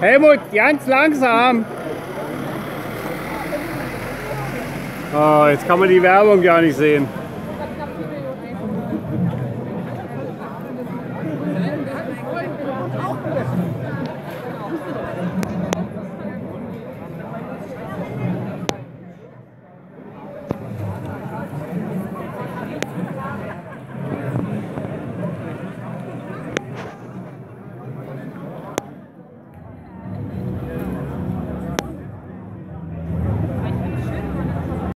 Helmut, ganz langsam. Oh, jetzt kann man die Werbung gar nicht sehen.